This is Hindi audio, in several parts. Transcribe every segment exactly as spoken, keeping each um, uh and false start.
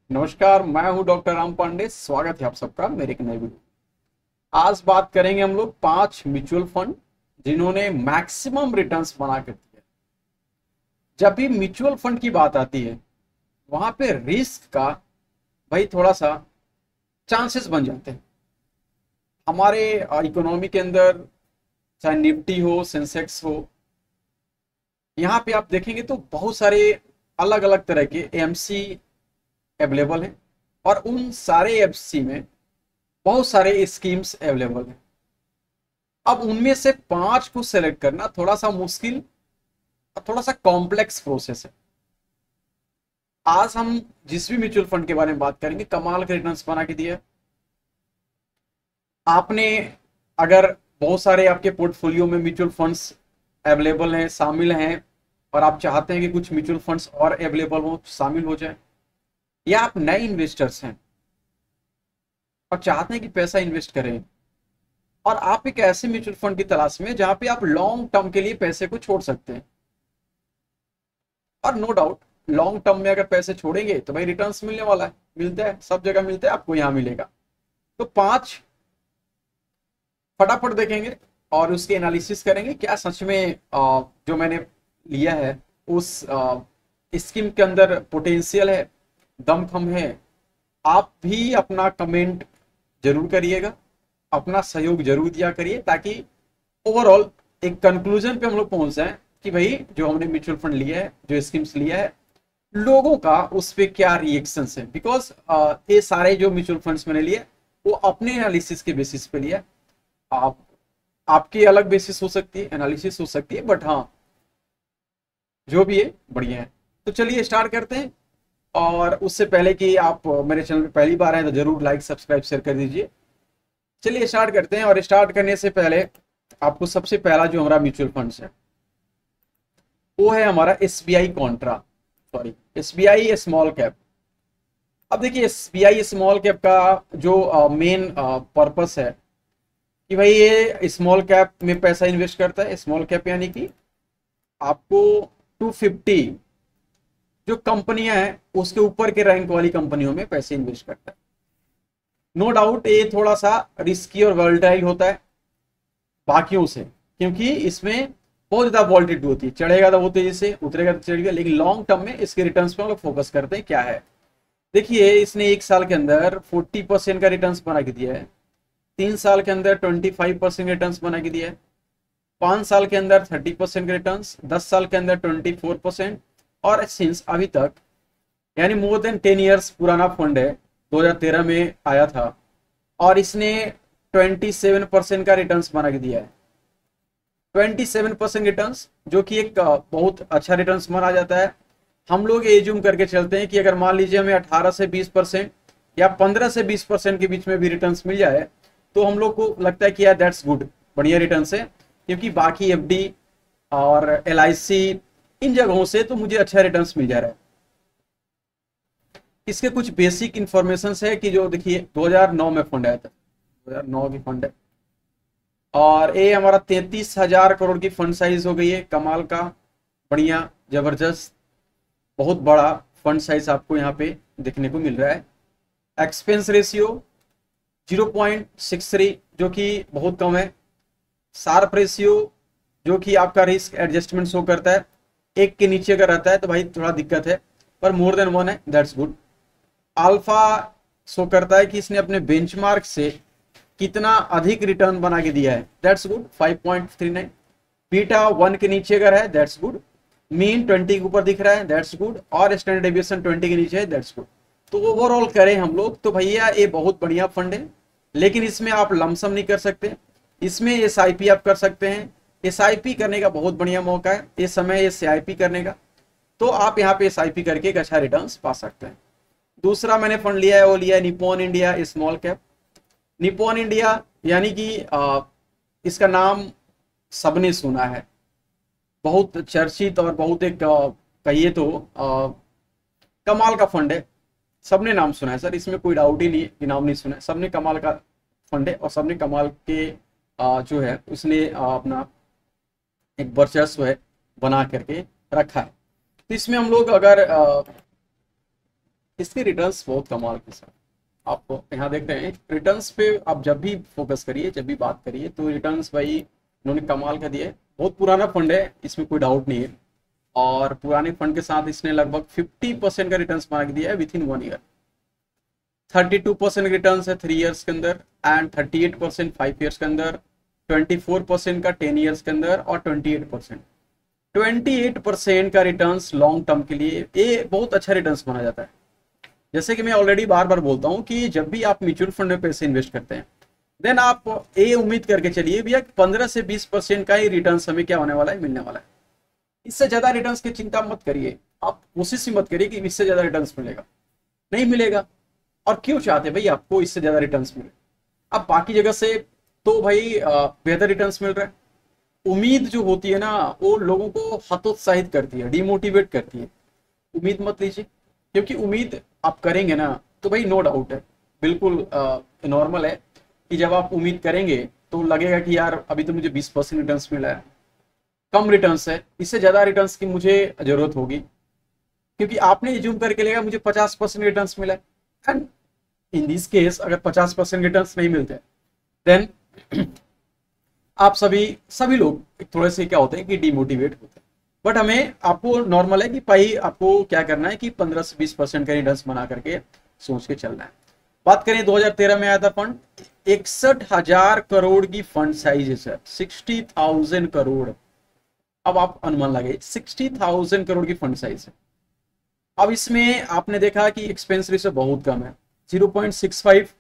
नमस्कार, मैं हूं डॉक्टर राम पांडे। स्वागत है आप सबका मेरे एक नए वीडियो। आज बात करेंगे हम लोग पांच म्यूचुअल फंड जिन्होंने मैक्सिमम रिटर्न्स बना के दिए। जब भी म्यूचुअल फंड की बात आती है वहां पे रिस्क का भाई थोड़ा सा चांसेस बन जाते हैं। हमारे इकोनॉमी के अंदर चाहे निफ्टी हो, सेंसेक्स हो, यहाँ पे आप देखेंगे तो बहुत सारे अलग अलग तरह के एमसी अवेलेबल हैं और उन सारे एमसी में बहुत सारे स्कीम्स अवेलेबल हैं। अब उनमें से पांच को सेलेक्ट करना थोड़ा सा मुश्किल और थोड़ा सा कॉम्प्लेक्स प्रोसेस है। आज हम जिस भी म्यूचुअल फंड के बारे में बात करेंगे कमाल के रिटर्न्स बना के दिए। आपने अगर बहुत सारे आपके पोर्टफोलियो में म्यूचुअल फंड्स अवेलेबल हैं, शामिल हैं, और आप चाहते हैं कि कुछ म्यूचुअल फंड्स और अवेलेबल हो, शामिल हो जाए, या आप नए इन्वेस्टर्स हैं और चाहते हैं कि पैसा इन्वेस्ट करें और आप एक ऐसे म्यूचुअल फंड की तलाश में जहां पे आप लॉन्ग टर्म के लिए पैसे को छोड़ सकते हैं। और नो डाउट लॉन्ग टर्म में अगर पैसे छोड़ेंगे तो भाई रिटर्न्स मिलने वाला है, मिलता है, सब जगह मिलता है, आपको यहां मिलेगा। तो पांच फटाफट देखेंगे और उसके एनालिसिस करेंगे क्या सच में आ, जो मैंने लिया है उस स्कीम के अंदर पोटेंशियल है, दमखम है। आप भी अपना कमेंट जरूर करिएगा, अपना सहयोग जरूर दिया करिए ताकि ओवरऑल एक कंक्लूजन पे हम लोग पहुंच जाए कि भाई जो हमने म्यूचुअल फंड लिया है, जो स्कीम्स लिया है, लोगों का उस पर क्या रिएक्शंस है। बिकॉज ये सारे जो म्यूचुअल फंड्स मैंने लिए वो अपने एनालिसिस के बेसिस पे लिया। आप आपकी अलग बेसिस हो सकती है, एनालिसिस हो सकती है, बट हाँ जो भी है बढ़िया है। तो चलिए स्टार्ट करते हैं। और उससे पहले कि आप मेरे चैनल पे पहली बार आए तो जरूर लाइक, सब्सक्राइब, शेयर कर दीजिए। चलिए स्टार्ट करते हैं। और स्टार्ट करने से पहले आपको सबसे पहला जो हमारा म्यूचुअल फंड है वो है हमारा SBI contra, sorry SBI small cap. अब देखिए एसबीआई स्मॉल कैप का जो मेन पर्पस है कि भाई ये स्मॉल कैप में पैसा इन्वेस्ट करता है। स्मॉल कैप यानी कि आपको टू फिफ्टी जो कंपनियां हैं उसके ऊपर के रैंक वाली कंपनियों में पैसे इन्वेस्ट करता है। नो डाउट ये थोड़ा सा रिस्की और वॉलेटाइल होता है बाकियों से, क्योंकि इसमें बहुत ज्यादा वॉलेटिलिटी होती है, चढ़ेगा तो वो तेजी से, उतरेगा तो चढ़ेगा। लेकिन लॉन्ग टर्म में इसके रिटर्न्स पे हम लोग फोकस करते हैं। क्या है, देखिए इसने एक साल के अंदर फोर्टी परसेंट का रिटर्न्स बना के दिया है, तीन साल के अंदर ट्वेंटी फाइव परसेंट रिटर्न्स बना के दिया है, पांच साल के अंदर थर्टी परसेंट के रिटर्न्स, दस साल के अंदर ट्वेंटी फोर परसेंट, और सिंस अभी तक यानी मोर देन टेन इयर्स पुराना फंड है, दो हज़ार तेरह में आया था और इसने सत्ताईस परसेंट का रिटर्न्स बना के दिया है। सत्ताईस परसेंट रिटर्न्स जो कि एक बहुत अच्छा रिटर्न्स माना जाता है। हम लोग एज्यूम करके चलते हैं कि अगर मान लीजिए हमें अठारह से बीस परसेंट या पंद्रह से बीस परसेंट के बीच में भी रिटर्न्स मिल जाए तो हम लोग को लगता है कि यार दैट्स गुड, बढ़िया रिटर्न्स है। क्योंकि बाकी एफडी और एलआईसी इन जगहों से तो मुझे अच्छा रिटर्न्स मिल जा रहा है। इसके कुछ बेसिक इंफॉर्मेशन है कि जो देखिए दो हज़ार नौ में फंड आया था, दो हज़ार नौ की फंड है और ये हमारा तैंतीस हजार करोड़ की फंड साइज हो गई है। कमाल का, बढ़िया, जबरदस्त, बहुत बड़ा फंड साइज आपको यहाँ पे देखने को मिल रहा है। Expense ratio zero point six three जो कि बहुत कम है। शार्प रेशियो जो कि आपका रिस्क एडजस्टमेंट शो करता है, एक के नीचे अगर रहता है तो भाई थोड़ा दिक्कत है, पर मोर देन वन है, दैट्स गुड। अल्फा शो करता है कि इसने अपने बेंचमार्क से कितना अधिक रिटर्न बना के दिया है, that's good, five point three nine. Beta one के नीचे अगर है दैट्स गुड, मीन ट्वेंटी के ऊपर दिख रहा है दैट्स गुड, और स्टैंडर्ड डेविएशन ट्वेंटी के नीचे है दैट्स गुड। तो ओवरऑल करें हम लोग तो भैया ये बहुत बढ़िया फंड है। लेकिन इसमें आप लमसम नहीं कर सकते, इसमें एस आई पी आप कर सकते हैं। एस आई पी करने का बहुत बढ़िया मौका है, ये समय एस आई पी करने का, तो आप यहाँ पे एस आई पी करके एक अच्छा रिटर्न्स पा सकते हैं। दूसरा मैंने फंड लिया है वो लिया है Nippon India small cap. Nippon India यानी कि आ, इसका नाम सबने सुना है, बहुत चर्चित और बहुत एक कहिए तो आ, कमाल का फंड है। सबने नाम सुना है सर, इसमें कोई डाउट ही नहीं है कि नाम नहीं सुना है। सबने कमाल का फंड है और सबने कमाल के आ, जो है उसने आ, अपना एक वर्चस्व है बना करके रखा है। तो इसमें हम लोग अगर आ, इसके रिटर्न्स बहुत कमाल के साथ आप यहाँ देख रहे हैं। रिटर्न्स पे आप जब भी फोकस करिए, जब भी बात करिए, तो रिटर्न्स भाई इन्होंने कमाल का दिया है। बहुत पुराना फंड है, इसमें कोई डाउट नहीं है, और पुराने फंड के साथ इसने लगभग फिफ्टी परसेंट का रिटर्न्स बना के दिया है within one year. Thirty two percent returns है थ्री ईयर्स के अंदर, and thirty eight percent five years के अंदर, ट्वेंटी फोर परसेंट का टेन ईयर्स के अंदर, और twenty eight percent twenty eight percent का रिटर्न्स लॉन्ग टर्म के लिए ये बहुत अच्छा रिटर्न्स माना जाता है। जैसे कि मैं ऑलरेडी बार बार बोलता हूं कि जब भी आप म्यूचुअल फंड में पैसे इन्वेस्ट करते हैं, देन आप ये उम्मीद करके चलिए भैया पंद्रह से बीस परसेंट का ही रिटर्न्स हमें क्या होने वाला है, मिलने वाला है। इससे ज्यादा रिटर्न्स की चिंता मत करिए, आप कोशिश ही मत करिए कि इससे ज्यादा रिटर्न्स मिलेगा, नहीं मिलेगा। और क्यों चाहते भाई आपको इससे ज्यादा रिटर्न्स मिले? अब बाकी जगह से तो भाई बेहतर रिटर्न्स मिल रहा है। उम्मीद जो होती है ना, वो लोगों को हतोत्साहित करती है, डिमोटिवेट करती है। उम्मीद मत लीजिए, क्योंकि उम्मीद आप करेंगे ना तो भाई नो डाउट है, बिल्कुल नॉर्मल है कि जब आप उम्मीद करेंगे तो लगेगा कि यार अभी तो मुझे बीस परसेंट रिटर्न्स मिला है, कम रिटर्न्स है, इससे ज़्यादा रिटर्न्स की मुझे ज़रूरत होगी, क्योंकि आपने एज्यूम करके लेगा मुझे पचास परसेंट रिटर्न्स मिला है। एंड इन दिस केस अगर पचास परसेंट रिटर्न्स नहीं मिलते देन आप सभी सभी लोग थोड़े से क्या होते हैं कि डिमोटिवेट होते हैं। बट हमें आपको नॉर्मल है कि भाई आपको क्या करना है कि पंद्रह से बीस परसेंट का रिटर्न्स बना करके सोच के चलना है। बात करें दो हज़ार तेरह में आया था फंड, इकसठ हजार करोड़ की फंड साइज है सर, सिक्सटी थाउजेंड करोड़। अब आप अनुमान लगाइए सिक्सटी थाउजेंड करोड़ की फंड साइज है। अब इसमें आपने देखा कि एक्सपेंस रेशियो बहुत कम है, zero point six five,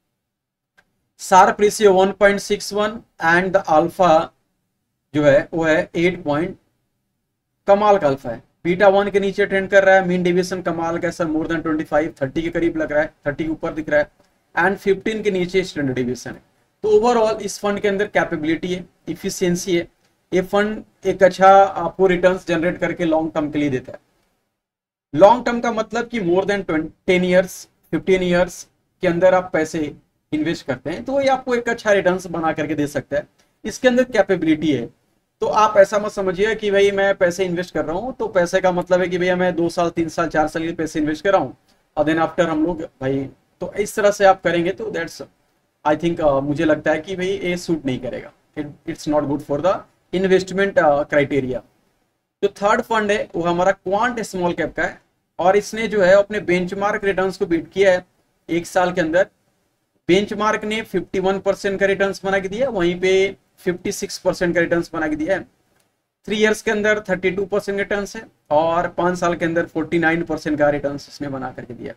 Sharpe ratio one point six one, and the alpha जो है वो है एट पॉइंट, कमाल का अल्फा है। बीटा वन के नीचे ट्रेंड कर रहा है, मीन डेविएशन कमाल का sir more than twenty five, thirty के करीब लग रहा है, थर्टी के ऊपर दिख रहा है, एंड फिफ्टीन के नीचे स्टैंडर्ड डेविएशन है। तो ओवरऑल इस फंड के अंदर कैपेबिलिटी है, इफिशियंसी है, ये फंड एक अच्छा आपको रिटर्न्स जनरेट करके लॉन्ग टर्म के लिए देता है। लॉन्ग टर्म का मतलब कि more than ten years fifteen years के अंदर आप पैसे इन्वेस्ट करते हैं तो ये आपको एक अच्छा रिटर्न्स बना करके दे सकता है। इसके अंदर कैपेबिलिटी है। तो आप ऐसा मत समझिए कि भाई मैं पैसे इन्वेस्ट कर रहा हूँ तो पैसे का मतलब है कि भैया मैं दो साल तीन साल चार साल के पैसे इन्वेस्ट कर रहा हूँ और देन आफ्टर हम लोग भाई, तो इस तरह से आप करेंगे तो दैट्स आई थिंक मुझे लगता है कि भाई ये सूट नहीं करेगा, it's not good for the investment criteria. जो थर्ड फंड है वो हमारा क्वांट स्मॉल कैप का है, और इसने जो है अपने बेंचमार्क रिटर्न्स को बीट किया है एक साल के अंदर। बेंचमार्क ने इक्यावन परसेंट का रिटर्न्स बना के दिया, वहीं पे छप्पन परसेंट का रिटर्न्स बना के दिया है। थ्री इयर्स के अंदर बत्तीस परसेंट रिटर्न्स है, और पांच साल के अंदर उनचास परसेंट का रिटर्न्स इसने बना करके दिया।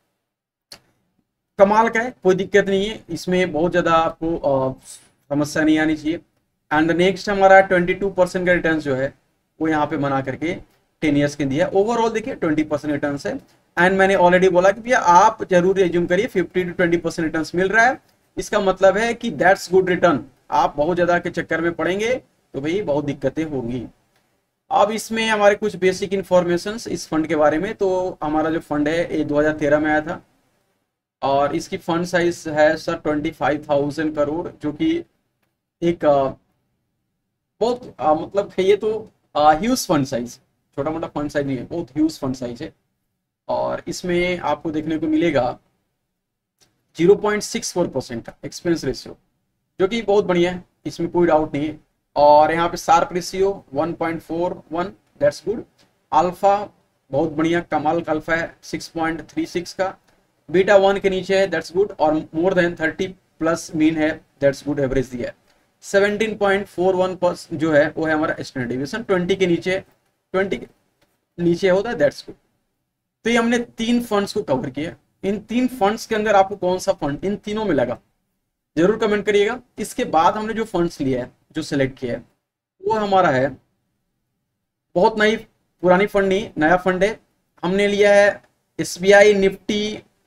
कमाल का है, कोई दिक्कत नहीं है इसमें, बहुत ज्यादा आपको समस्या नहीं आनी चाहिए। एंड नेक्स्ट हमारा बाईस परसेंट का रिटर्न्स जो है वो यहाँ पे बना करके टेन इयर्स के दिया। ओवरऑल देखिए बीस परसेंट रिटर्न्स है। एंड मैंने ऑलरेडी बोला कि भैया आप जरूर एज्यूम करिए fifty two twenty percent returns मिल रहा है, इसका मतलब है कि दैट्स गुड रिटर्न। आप बहुत ज्यादा के चक्कर में पड़ेंगे तो भाई बहुत दिक्कतें होंगी। अब इसमें हमारे कुछ बेसिक इंफॉर्मेशन इस फंड के बारे में। तो हमारा जो फंड है ये दो हज़ार तेरह में आया था, और इसकी फंड साइज है sir twenty five thousand crore, जो कि एक बहुत आ, मतलब ये तो ह्यूज फंड साइज, छोटा मोटा फंड साइज नहीं है, बहुत ह्यूज फंड साइज है। और इसमें आपको देखने को मिलेगा zero point six four percent का एक्सपेंस रेशियो, जो कि बहुत बढ़िया है, इसमें कोई डाउट नहीं है। और यहाँ पे Sharpe ratio one point four one, that's good. Alpha बहुत बढ़िया, कमाल का अल्फा है सिक्स पॉइंट थ्री सिक्स का। बीटा वन के नीचे है, दैट्स गुड। और more than thirty plus mean है, दैट्स गुड, एवरेज दिया है। Seventeen point four one percent जो है वो है हमारा स्टैंडर्ड डेविएशन, ट्वेंटी के नीचे ट्वेंटी के नीचे होता है, दैट्स गुड। तो ये हमने तीन फंड्स को कवर किया। इन तीन फंड्स के अंदर आपको कौन सा फंड इन तीनों में लगा जरूर कमेंट करिएगा। इसके बाद हमने जो फंड्स लिया है, जो सिलेक्ट किया है, वो हमारा है बहुत नई पुरानी फंड नहीं, नया फंड है। हमने लिया है SBI Nifty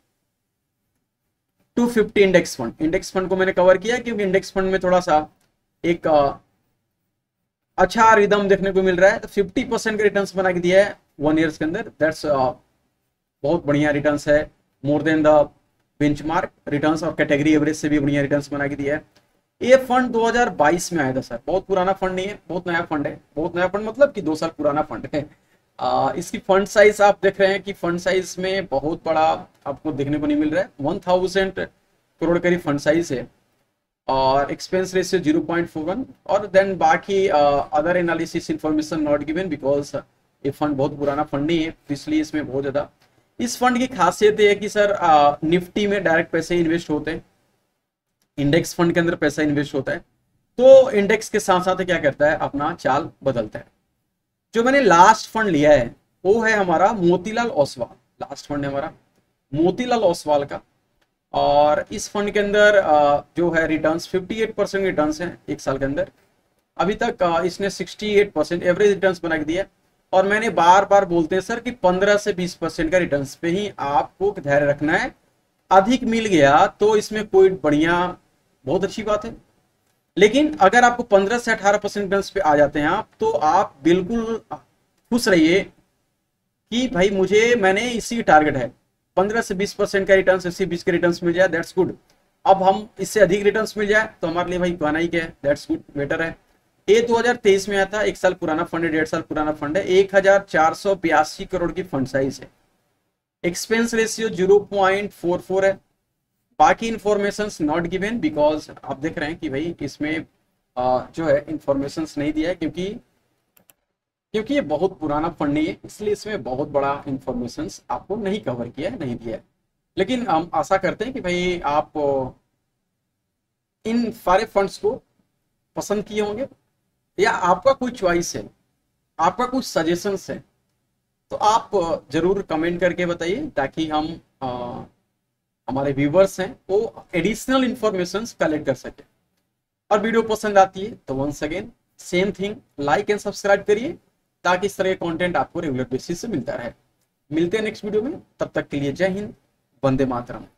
two fifty index fund. Index fund को मैंने कवर किया क्योंकि इंडेक्स फंड में थोड़ा सा एक अच्छा रिदम देखने को मिल रहा है। तो फिफ्टी परसेंट का रिटर्न्स बना के दिया है वन ईयर्स के अंदर, दैट्स बहुत बढ़िया रिटर्न्स है, more than the benchmark returns, और कैटेगरी एवरेज से भी बढ़िया रिटर्न्स बना के दिया है। ये फंड दो हज़ार बाईस में आया था सर, बहुत पुराना फंड नहीं है, बहुत नया फंड है। बहुत नया फंड मतलब कि दो साल पुराना फंड है। आ, इसकी फंड साइज आप देख रहे हैं कि फंड साइज में बहुत बड़ा आपको देखने को नहीं मिल रहा है। वन थाउजेंड करोड़ करीब फंड साइज है और expense ratio zero point four one. और देन बाकी other analysis information not given because ये फंड बहुत पुराना फंड नहीं है, तो इसलिए इसमें बहुत ज़्यादा। इस फंड की खासियत ये है कि सर निफ्टी में डायरेक्ट पैसे इन्वेस्ट होते हैं, इंडेक्स फंड के अंदर पैसा इन्वेस्ट होता है, तो इंडेक्स के साथ साथ क्या करता है अपना चाल बदलता है। जो मैंने लास्ट फंड लिया है वो है हमारा मोतीलाल ओसवाल, लास्ट फंड है हमारा मोतीलाल ओसवाल का। और इस फंड के अंदर जो है रिटर्न्स अट्ठावन परसेंट रिटर्न्स हैं एक साल के अंदर। अभी तक इसने अड़सठ परसेंट एवरेज रिटर्न्स बना के दिया। और मैंने बार बार बोलते हैं सर कि पंद्रह से बीस परसेंट का रिटर्न्स पे ही आपको धैर्य रखना है, अधिक मिल गया तो इसमें कोई बढ़िया बहुत अच्छी बात है, लेकिन अगर आपको पंद्रह से अठारह परसेंट रिटर्न्स पे आ जाते हैं आप, तो आप बिल्कुल खुश रहिए कि भाई मुझे मैंने इसी टारगेट है पंद्रह से बीस परसेंट का रिटर्न्स, अस्सी बीस के रिटर्न्स मिल जाए दैट्स गुड। अब हम इससे अधिक रिटर्न्स मिल जाए तो हमारे लिए भाई कहना ही क्या है, दैट्स गुड, बेटर है। ये दो हज़ार तेईस में आया था, एक साल पुराना फंड है, डेढ़ साल पुराना फंड है, एक हजार चार सौ बयासी करोड़ की फंड साइज है, expense ratio zero point four four है। बाकी इंफॉर्मेशन नॉट गिवन बिकॉज आप देख रहे हैं कि भाई इसमें आ, जो है इंफॉर्मेशन नहीं दिया है, क्योंकि क्योंकि ये बहुत पुराना फंड नहीं है, इसलिए इसमें बहुत बड़ा इंफॉर्मेशन आपको नहीं कवर किया है, नहीं दिया है। लेकिन हम आशा करते हैं कि भाई आप इन सारे फंड्स को पसंद किए होंगे, या आपका कोई चॉइस है, आपका कुछ सजेशंस है तो आप जरूर कमेंट करके बताइए, ताकि हम आ, हमारे व्यूवर्स हैं वो एडिशनल इंफॉर्मेशन कलेक्ट कर सके। और वीडियो पसंद आती है तो once again same thing, like and subscribe करिए, ताकि इस तरह का कंटेंट आपको रेगुलर बेसिस से मिलता रहे। मिलते हैं नेक्स्ट वीडियो में, तब तक के लिए जय हिंद, वंदे मातरम।